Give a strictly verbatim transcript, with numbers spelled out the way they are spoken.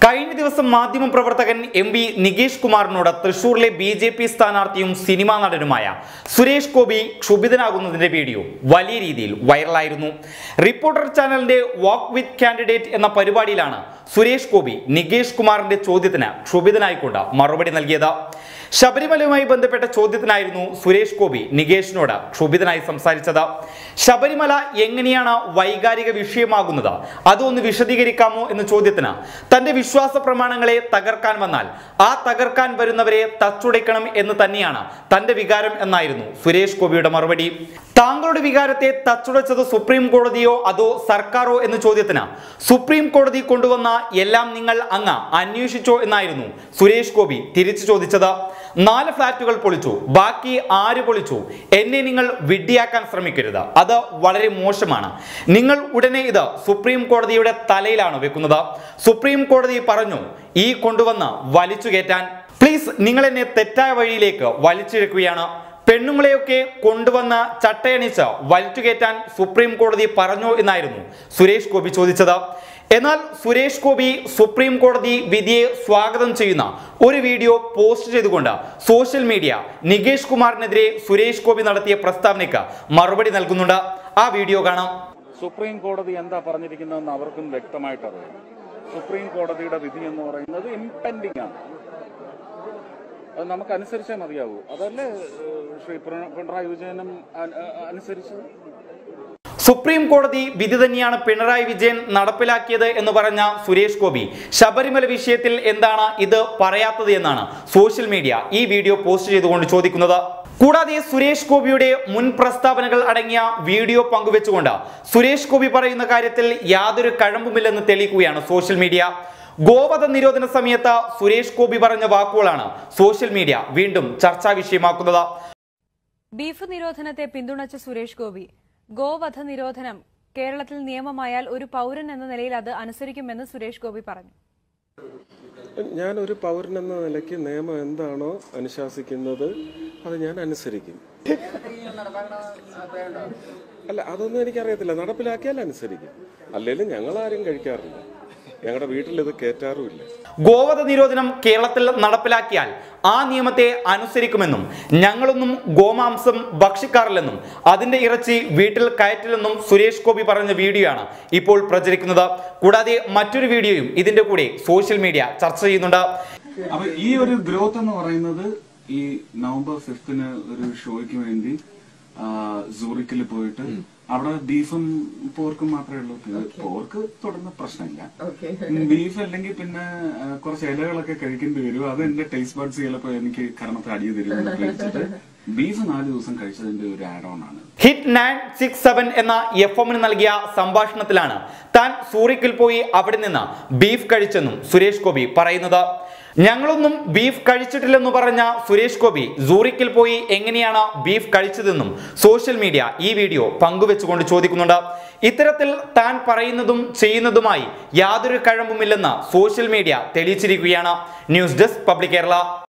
കഴിഞ്ഞ ദിവസം മാധ്യമ പ്രവർത്തകൻ എം വി നികേഷ് കുമാറിനോട് തൃശൂരിലെ ബി ജെ പി സ്ഥാനാർത്ഥിയും സിനിമാ നടനുമായ സുരേഷ് ഗോപി ക്ഷുഭിതനാകുന്നതിന്റെ വീഡിയോ വലിയ രീതിയിൽ വൈറലായിരുന്നു. റിപ്പോർട്ടർ ചാനലിന്റെ വാക്ക് വിത്ത് കാൻഡിഡേറ്റ് എന്ന പരിപാടിയിലാണ് സുരേഷ് ഗോപി നികേഷ് കുമാറിന്റെ ചോദ്യത്തിന് ക്ഷുഭിതനായിക്കൊണ്ട് മറുപടി നൽകിയത്. ശബരിമലയുമായി ബന്ധപ്പെട്ട ചോദ്യത്തിനായിരുന്നു സുരേഷ് ഗോപി നികേഷിനോട് ക്ഷുഭിതനായി സംസാരിച്ചത്. ശബരിമല എങ്ങനെയാണ് വൈകാരിക വിഷയമാകുന്നത്, അതൊന്ന് വിശദീകരിക്കാമോ എന്ന ചോദ്യത്തിന് തന്റെ വിശ്വാസ പ്രമാണങ്ങളെ തകർക്കാൻ വന്നാൽ ആ തകർക്കാൻ വരുന്നവരെ തച്ചുടയ്ക്കണം എന്ന് തന്നെയാണ് തന്റെ വികാരം എന്നായിരുന്നു സുരേഷ് ഗോപിയുടെ മറുപടി. താങ്കളുടെ വികാരത്തെ തച്ചുടച്ചത് സുപ്രീം കോടതിയോ അതോ സർക്കാരോ എന്ന ചോദ്യത്തിന് സുപ്രീം കോടതി കൊണ്ടുവന്ന എല്ലാം നിങ്ങൾ അങ്ങ് അന്വേഷിച്ചോ എന്നായിരുന്നു സുരേഷ് ഗോപി തിരിച്ചു ചോദിച്ചത്. നാല് ഫ്ലാറ്റുകൾ പൊളിച്ചു, ബാക്കി ആര് പൊളിച്ചു? എന്നെ നിങ്ങൾ വിഡ്ഢിയാക്കാൻ ശ്രമിക്കരുത്, അത് വളരെ മോശമാണ്. നിങ്ങൾ ഉടനെ ഇത് സുപ്രീം കോടതിയുടെ തലയിലാണ് വെക്കുന്നത്. സുപ്രീം കോടതി പറഞ്ഞു ഈ കൊണ്ടുവന്ന് വലിച്ചു കയറ്റാൻ. പ്ലീസ്, നിങ്ങൾ എന്നെ തെറ്റായ വഴിയിലേക്ക് വലിച്ചിഴക്കുകയാണ്. പെണ്ണുങ്ങളെയൊക്കെ കൊണ്ടുവന്ന് ചട്ടയണിച്ച് വലിച്ചുകയറ്റാൻ സുപ്രീം കോടതി പറഞ്ഞോ എന്നായിരുന്നു സുരേഷ് ഗോപി ചോദിച്ചത്. എന്നാൽ സുരേഷ് ഗോപി സുപ്രീം കോടതി വിധിയെ സ്വാഗതം ചെയ്യുന്ന ഒരു വീഡിയോ പോസ്റ്റ് ചെയ്തുകൊണ്ട് സോഷ്യൽ മീഡിയ നികേഷ് കുമാറിനെതിരെ സുരേഷ് ഗോപി നടത്തിയ പ്രസ്താവനയ്ക്ക് മറുപടി നൽകുന്നുണ്ട്. ആ വീഡിയോ കാണാം. സുപ്രീം കോടതി എന്താ പറഞ്ഞിരിക്കുന്നതെന്ന് അവർക്കും വ്യക്തമായിട്ട് അറിയാം. സുപ്രീം കോടതിയുടെ വിധി എന്ന് പറയുന്നത് ഇംപെൻഡിംഗ് ആണ്. അത് നമുക്ക് അനുസരിച്ചാൽ മതിയാവൂ. അതല്ലേ ശ്രീ പിണറായി വിജയനും അനുസരിച്ചത്? സുപ്രീം കോടതി വിധി തന്നെയാണ് പിണറായി വിജയൻ നടപ്പിലാക്കിയത് എന്ന് പറഞ്ഞ സുരേഷ് ഗോപി ശബരിമല വിഷയത്തിൽ എന്താണ് ഇത് പറയാത്തത് എന്നാണ് സോഷ്യൽ മീഡിയ ഈ വീഡിയോ പോസ്റ്റ് ചെയ്തുകൊണ്ട് ചോദിക്കുന്നത്. കൂടാതെ സുരേഷ് ഗോപിയുടെ മുൻ പ്രസ്താവനകൾ അടങ്ങിയ വീഡിയോ പങ്കുവെച്ചുകൊണ്ട് സുരേഷ് ഗോപി പറയുന്ന കാര്യത്തിൽ യാതൊരു കഴമ്പുമില്ലെന്ന് തെളിയിക്കുകയാണ് സോഷ്യൽ മീഡിയ. ഗോവധ നിരോധന സമയത്ത് സുരേഷ് ഗോപി പറഞ്ഞ വാക്കുകളാണ് സോഷ്യൽ മീഡിയ വീണ്ടും ചർച്ചാ വിഷയമാക്കുന്നത്. ബീഫ് നിരോധനത്തെ പിന്തുണച്ച സുരേഷ് ഗോപി ഗോവധ നിരോധനം കേരളത്തിൽ നിയമമായാൽ ഒരു പൗരൻ എന്ന നിലയിൽ അത് അനുസരിക്കുമെന്ന് സുരേഷ് ഗോപി പറഞ്ഞു. ഞാൻ ഒരു പൗരൻ എന്ന നിലയ്ക്ക് നിയമം എന്താണോ അനുശാസിക്കുന്നത് അത് ഞാൻ അനുസരിക്കും. അല്ല, അതൊന്നും എനിക്കറിയത്തില്ല. നടപ്പിലാക്കിയാൽ അനുസരിക്കും. അല്ലെങ്കിൽ ഞങ്ങൾ ആരും കഴിക്കാറില്ല, ഞങ്ങളുടെ വീട്ടിൽ ഇത് കേറ്റാറുമില്ല. ഗോവധ നിരോധനം കേരളത്തിൽ നടപ്പിലാക്കിയാൽ ആ നിയമത്തെ അനുസരിക്കുമെന്നും ഞങ്ങളൊന്നും ഗോമാംസം ഭക്ഷിക്കാറില്ലെന്നും അതിന്റെ ഇറച്ചി വീട്ടിൽ കയറ്റില്ലെന്നും സുരേഷ് ഗോപി പറഞ്ഞ വീഡിയോ ആണ് ഇപ്പോൾ പ്രചരിക്കുന്നത്. കൂടാതെ മറ്റൊരു വീഡിയോയും ഇതിന്റെ കൂടെ സോഷ്യൽ മീഡിയ ചർച്ച ചെയ്യുന്നുണ്ട്. അപ്പൊ ഈ ഒരു ഗ്രോത്ത് എന്ന് പറയുന്നത് ഈ നവംബർ ഫിഫ്തിന് ഒരു ഷോയ്ക്ക് വേണ്ടി സൂറിക്കിൽ പോയിട്ട് അവിടെ ബീഫും പോർക്കും മാത്രമേ ഉള്ളൂ. പോർക്ക് തുടർന്ന് പ്രശ്നമില്ല. ബീഫ് അല്ലെങ്കിൽ പിന്നെ കുറച്ച് ഇലകളൊക്കെ കഴിക്കേണ്ടി വരും. അത് എന്റെ ടേസ്റ്റ് ബഡ്സ് ചിലപ്പോ എനിക്ക് കർമ്മത്തെ അടിയ തരും കഴിച്ചിട്ട് ബീഫ് നാല് ദിവസം കഴിച്ചതിന്റെ ഒരു ആഡ് ഓൺ ആണ്. ഹിറ്റ് നയൻ സിക്സ് സെവൻ എന്ന എഫ് എമ്മിന് നൽകിയ സംഭാഷണത്തിലാണ് താൻ സൂറിക്കിൽ പോയി അവിടെ നിന്ന് ബീഫ് കഴിച്ചെന്നും സുരേഷ് ഗോപി പറയുന്നത്. ഞങ്ങളൊന്നും ബീഫ് കഴിച്ചിട്ടില്ലെന്ന് പറഞ്ഞ സുരേഷ് ഗോപി സൂറിക്കിൽ പോയി എങ്ങനെയാണ് ബീഫ് കഴിച്ചതെന്നും സോഷ്യൽ മീഡിയ ഈ വീഡിയോ പങ്കുവെച്ചുകൊണ്ട് ചോദിക്കുന്നുണ്ട്. ഇത്തരത്തിൽ താൻ പറയുന്നതും ചെയ്യുന്നതുമായി യാതൊരു കഴമ്പുമില്ലെന്ന് സോഷ്യൽ മീഡിയ തെളിയിച്ചിരിക്കുകയാണ്. News desk public Kerala.